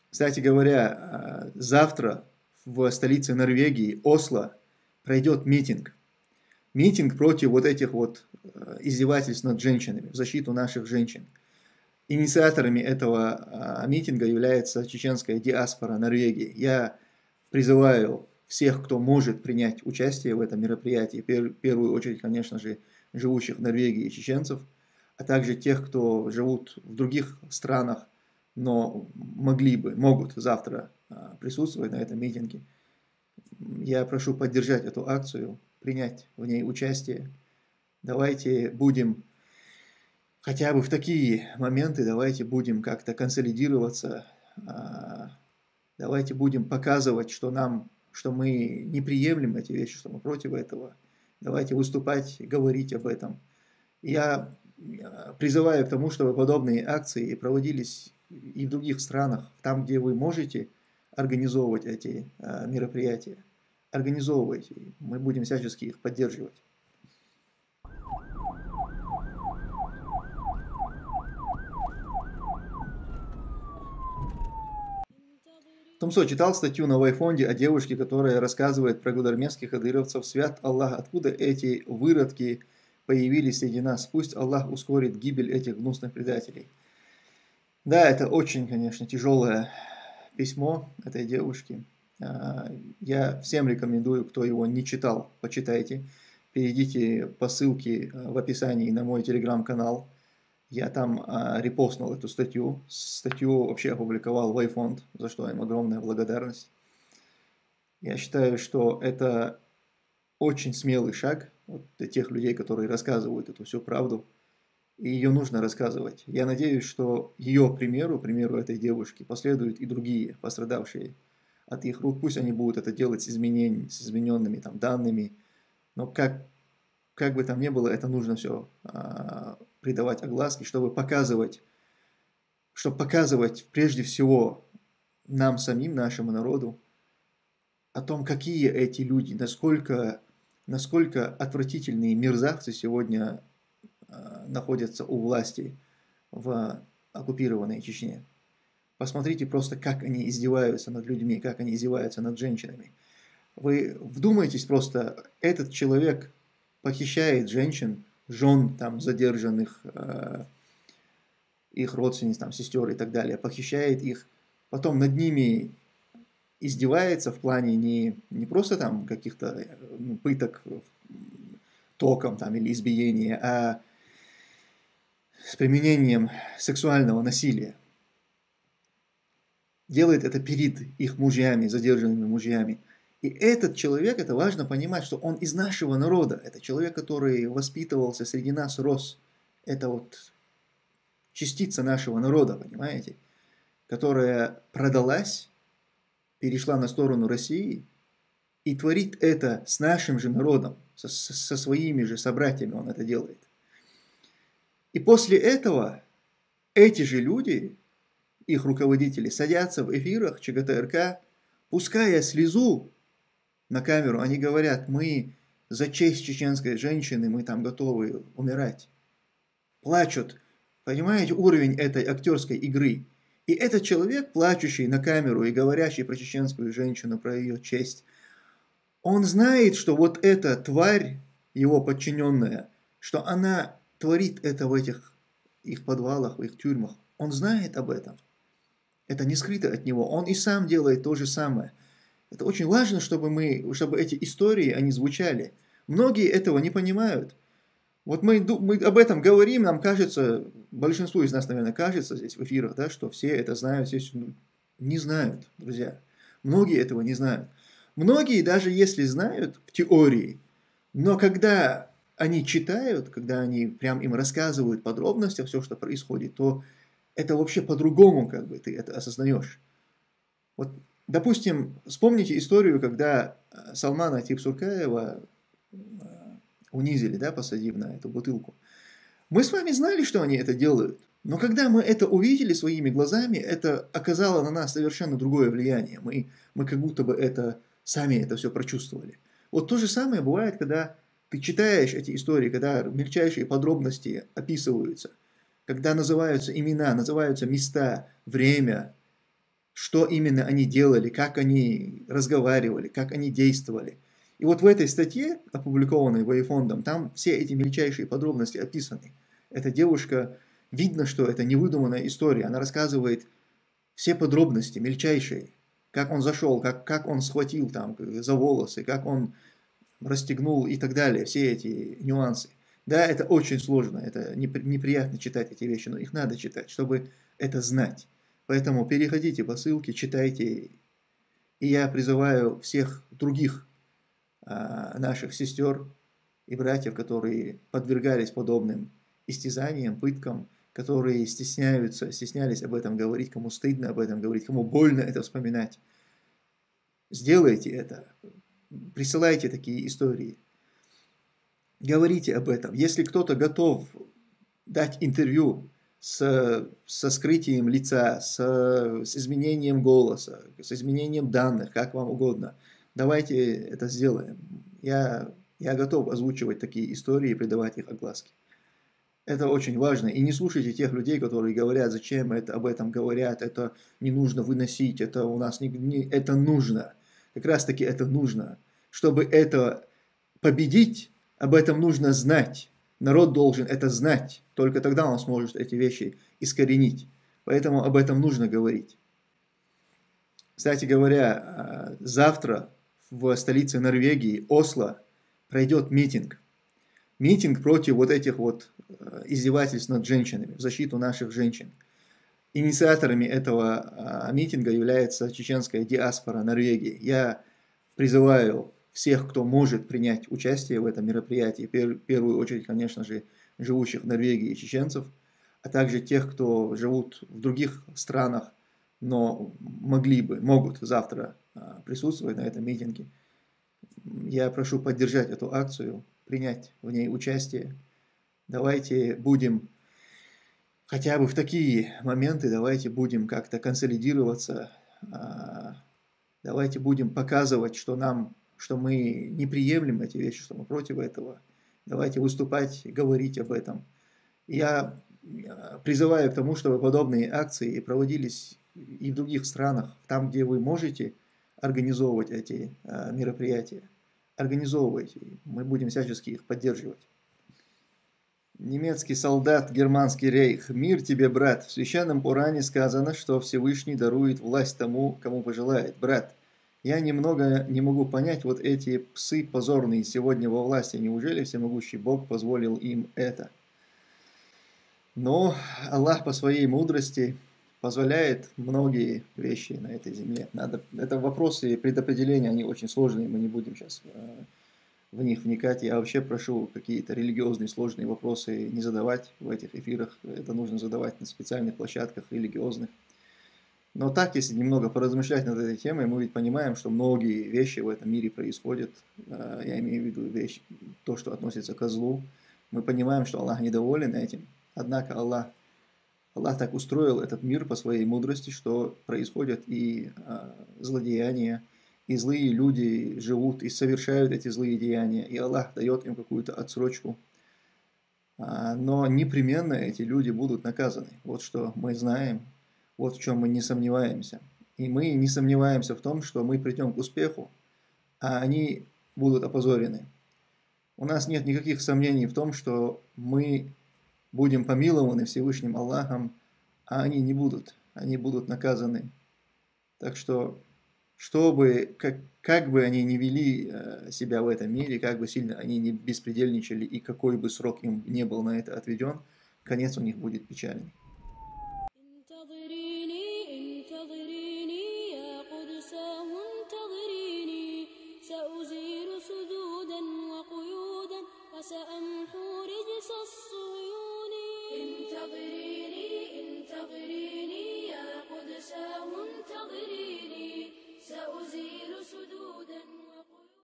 Кстати говоря, завтра в столице Норвегии, Осло, пройдет митинг. Митинг против вот этих вот издевательств над женщинами, в защиту наших женщин. Инициаторами этого митинга является чеченская диаспора Норвегии. Я призываю всех, кто может принять участие в этом мероприятии, в первую очередь, конечно же, живущих в Норвегии чеченцев, а также тех, кто живут в других странах, но могут завтра присутствовать на этом митинге. Я прошу поддержать эту акцию, принять в ней участие. Давайте будем хотя бы в такие моменты, давайте будем как-то консолидироваться, давайте будем показывать, что мы не приемлем эти вещи, что мы против этого. Давайте выступать, говорить об этом. Я призываю к тому, чтобы подобные акции проводились и в других странах, там, где вы можете организовывать эти мероприятия. Организовывайте, мы будем всячески их поддерживать. Томсо читал статью на Вайфонде о девушке, которая рассказывает про гудермесских кадыровцев. Свят Аллах, откуда эти выродки появились среди нас? Пусть Аллах ускорит гибель этих гнусных предателей. Да, это очень, конечно, тяжелое письмо этой девушки. Я всем рекомендую, кто его не читал, почитайте. Перейдите по ссылке в описании на мой телеграм-канал. Я там репостнул эту статью. Статью вообще опубликовал Вайфонд, за что им огромная благодарность. Я считаю, что это очень смелый шаг для тех людей, которые рассказывают эту всю правду. И ее нужно рассказывать. Я надеюсь, что ее примеру этой девушки, последуют и другие пострадавшие от их рук. Пусть они будут это делать с измененными там, данными. Но как бы там ни было, это нужно все придавать огласке, чтобы показывать прежде всего нам самим, нашему народу, о том, какие эти люди, насколько отвратительные мерзавцы сегодня находятся у власти в оккупированной Чечне. Посмотрите просто, как они издеваются над людьми, как они издеваются над женщинами. Вы вдумайтесь просто, этот человек похищает женщин, жен там задержанных, их родственниц, там, сестер и так далее, похищает их, потом над ними издевается в плане не просто там каких-то пыток током там, или избиения, а с применением сексуального насилия. Делает это перед их мужьями, задержанными мужьями. И этот человек, это важно понимать, что он из нашего народа. Это человек, который воспитывался среди нас, рос. Это вот частица нашего народа, понимаете? Которая продалась, перешла на сторону России и творит это с нашим же народом, со своими же собратьями он это делает. И после этого эти же люди, их руководители, садятся в эфирах ЧГТРК, пуская слезу на камеру, они говорят: мы за честь чеченской женщины, мы там готовы умирать. Плачут. Понимаете уровень этой актерской игры? И этот человек, плачущий на камеру и говорящий про чеченскую женщину, про ее честь, он знает, что вот эта тварь, его подчиненная, что она творит это в этих их подвалах, в их тюрьмах. Он знает об этом. Это не скрыто от него. Он и сам делает то же самое. Это очень важно, чтобы эти истории, они звучали. Многие этого не понимают. Вот мы об этом говорим, нам кажется, большинству из нас, наверное, кажется здесь в эфирах, да, что все это знают, все не знают, друзья. Многие этого не знают. Многие, даже если знают в теории, но когда они читают, когда они прям им рассказывают подробности, все, что происходит, то это вообще по-другому, как бы ты это осознаешь. Вот, допустим, вспомните историю, когда Салмана Типсуркаева унизили, да, посадив на эту бутылку. Мы с вами знали, что они это делают, но когда мы это увидели своими глазами, это оказало на нас совершенно другое влияние. Мы как будто бы сами это все прочувствовали. Вот то же самое бывает, когда ты читаешь эти истории, когда мельчайшие подробности описываются, когда называются имена, называются места, время. что именно они делали, как они разговаривали, как они действовали. И вот в этой статье, опубликованной Воефондом, там все эти мельчайшие подробности описаны. Эта девушка, видно, что это невыдуманная история. Она рассказывает все подробности, мельчайшие. Как он зашел, как он схватил там за волосы, как он расстегнул и так далее. Все эти нюансы. Да, это очень сложно, это неприятно читать эти вещи, но их надо читать, чтобы это знать. Поэтому переходите по ссылке, читайте. И я призываю всех других наших сестер и братьев, которые подвергались подобным истязаниям, пыткам, которые стеснялись об этом говорить, кому стыдно об этом говорить, кому больно это вспоминать. Сделайте это, присылайте такие истории, говорите об этом. Если кто-то готов дать интервью со скрытием лица, с изменением голоса, с изменением данных, как вам угодно, давайте это сделаем. Я готов озвучивать такие истории и придавать их огласке. Это очень важно. И не слушайте тех людей, которые говорят, зачем об этом говорят, это не нужно выносить, это у нас это нужно. Как раз таки это нужно. Чтобы это победить, об этом нужно знать. Народ должен это знать. Только тогда он сможет эти вещи искоренить. Поэтому об этом нужно говорить. Кстати говоря, завтра в столице Норвегии, Осло, пройдет митинг. Митинг против вот этих вот издевательств над женщинами, в защиту наших женщин. Инициаторами этого митинга является чеченская диаспора Норвегии. Я призываю всех, кто может принять участие в этом мероприятии, в первую очередь, конечно же, живущих в Норвегии чеченцев, а также тех, кто живут в других странах, но могут завтра присутствовать на этом митинге. Я прошу поддержать эту акцию, принять в ней участие. Давайте будем, хотя бы в такие моменты, давайте будем как-то консолидироваться, давайте будем показывать, что мы не приемлем эти вещи, что мы против этого. Давайте выступать, говорить об этом. Я призываю к тому, чтобы подобные акции проводились и в других странах, там, где вы можете организовывать эти мероприятия. Организовывайте, мы будем всячески их поддерживать. Немецкий солдат, германский рейх. Мир тебе, брат. В священном Коране сказано, что Всевышний дарует власть тому, кому пожелает. Брат, я немного не могу понять вот эти псы позорные сегодня во власти. Неужели всемогущий Бог позволил им это? Но Аллах по своей мудрости позволяет многие вещи на этой земле. Это вопросы предопределения, они очень сложные, мы не будем сейчас в них вникать. Я вообще прошу какие-то религиозные сложные вопросы не задавать в этих эфирах. Это нужно задавать на специальных площадках религиозных. Но так, если немного поразмышлять над этой темой, мы ведь понимаем, что многие вещи в этом мире происходят. Я имею в виду то, что относится к злу. Мы понимаем, что Аллах недоволен этим. Однако Аллах так устроил этот мир по своей мудрости, что происходят и злодеяния, и злые люди живут и совершают эти злые деяния, и Аллах дает им какую-то отсрочку. Но непременно эти люди будут наказаны. Вот что мы знаем, вот в чем мы не сомневаемся. И мы не сомневаемся в том, что мы придем к успеху, а они будут опозорены. У нас нет никаких сомнений в том, что мы будем помилованы Всевышним Аллахом, а они не будут. Они будут наказаны. Так что, как бы они ни вели себя в этом мире, как бы сильно они не беспредельничали, и какой бы срок им не был на это отведен, конец у них будет печальный. انتظريني يا قدساه انتظريني سأزيل سدودا